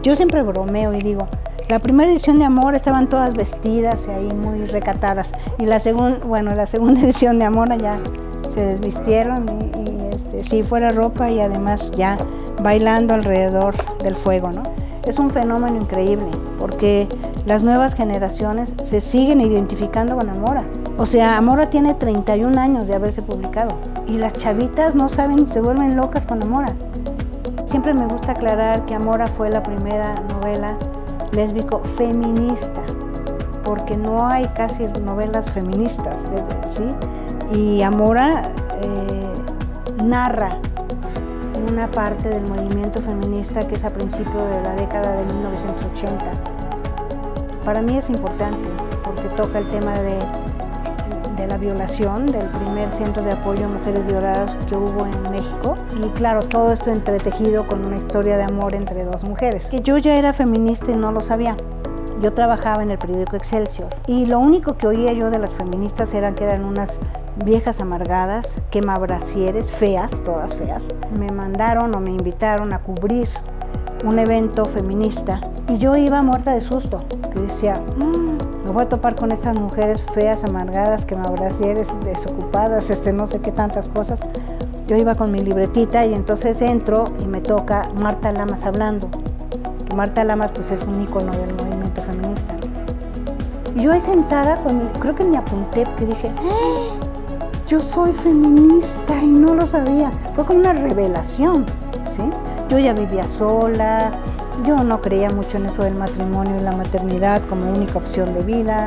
Yo siempre bromeo y digo, la primera edición de Amora estaban todas vestidas y ahí muy recatadas, y la segunda edición de Amora ya se desvistieron y sí, fuera ropa y además ya bailando alrededor del fuego, ¿no? Es un fenómeno increíble porque las nuevas generaciones se siguen identificando con Amora. O sea, Amora tiene 31 años de haberse publicado y las chavitas no saben, se vuelven locas con Amora. Siempre me gusta aclarar que Amora fue la primera novela lésbico feminista, porque no hay casi novelas feministas, ¿sí? Y Amora narra una parte del movimiento feminista que es a principios de la década de 1980. Para mí es importante porque toca el tema de la violación del primer centro de apoyo a mujeres violadas que hubo en México, y claro, todo esto entretejido con una historia de amor entre dos mujeres. Que yo ya era feminista y no lo sabía. Yo trabajaba en el periódico Excelsior y lo único que oía yo de las feministas era que eran unas viejas amargadas, quemabrasieres, feas, todas feas. Me mandaron o me invitaron a cubrir un evento feminista y yo iba muerta de susto, que decía, me voy a topar con estas mujeres feas, amargadas, quemabrasieres, desocupadas, no sé qué tantas cosas. Yo iba con mi libretita y entonces entro y me toca Marta Lamas hablando. Marta Lamas pues es un ícono del movimiento feminista. Y yo ahí sentada, creo que me apunté porque dije, yo soy feminista y no lo sabía. Fue como una revelación, ¿sí? Yo ya vivía sola, yo no creía mucho en eso del matrimonio y la maternidad como única opción de vida.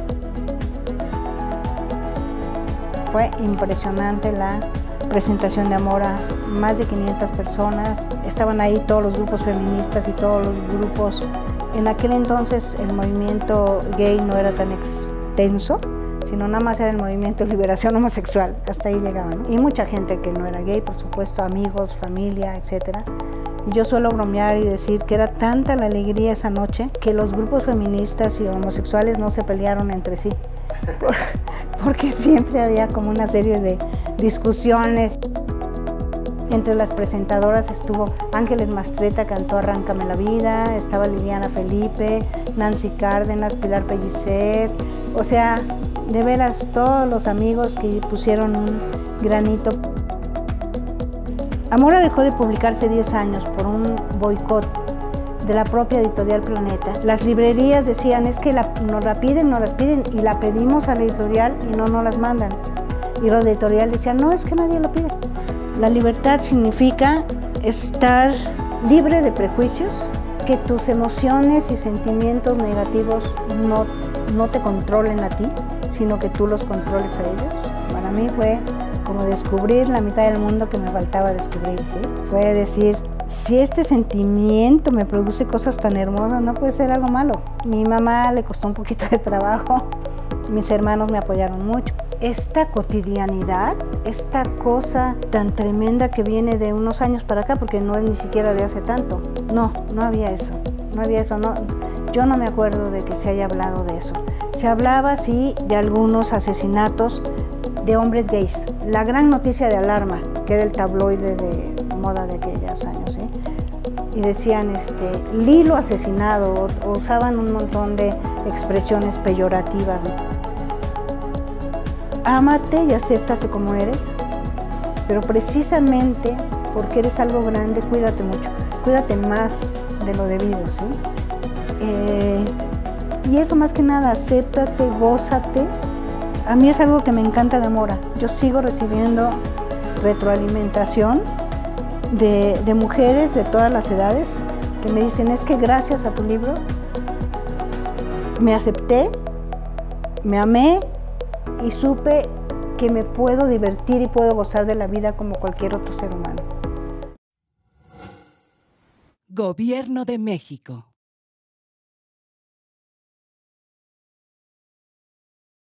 Fue impresionante la presentación de Amora, más de 500 personas, estaban ahí todos los grupos feministas y todos los grupos. En aquel entonces el movimiento gay no era tan extenso, sino nada más era el movimiento de liberación homosexual, hasta ahí llegaban, ¿no? Y mucha gente que no era gay, por supuesto, amigos, familia, etc. Yo suelo bromear y decir que era tanta la alegría esa noche que los grupos feministas y homosexuales no se pelearon entre sí, porque siempre había como una serie de discusiones. Entre las presentadoras estuvo Ángeles Mastretta, cantó Arráncame la vida, estaba Liliana Felipe, Nancy Cárdenas, Pilar Pellicer, o sea, de veras todos los amigos que pusieron un granito. Amora dejó de publicarse 10 años por un boicot de la propia editorial Planeta. Las librerías decían, es que nos las piden y la pedimos a la editorial y no nos las mandan. Y los de editorial decían, no, es que nadie la pide. La libertad significa estar libre de prejuicios, que tus emociones y sentimientos negativos no te controlen a ti, sino que tú los controles a ellos. Para mí fue como descubrir la mitad del mundo que me faltaba descubrir, ¿sí? Fue decir, si este sentimiento me produce cosas tan hermosas, no puede ser algo malo. Mi mamá le costó un poquito de trabajo, mis hermanos me apoyaron mucho. Esta cotidianidad, esta cosa tan tremenda que viene de unos años para acá, porque no es ni siquiera de hace tanto, no había eso, no. Yo no me acuerdo de que se haya hablado de eso. Se hablaba, sí, de algunos asesinatos de hombres gays. La gran noticia de Alarma, que era el tabloide de moda de aquellos años, ¿sí? Y decían, Lilo asesinado, o usaban un montón de expresiones peyorativas, ¿no? Ámate y acéptate como eres, pero precisamente porque eres algo grande, cuídate mucho, cuídate más de lo debido, ¿sí? Y eso más que nada, acéptate, gózate. A mí es algo que me encanta de Amora. Yo sigo recibiendo retroalimentación de mujeres de todas las edades que me dicen, es que gracias a tu libro me acepté, me amé y supe que me puedo divertir y puedo gozar de la vida como cualquier otro ser humano. Gobierno de México.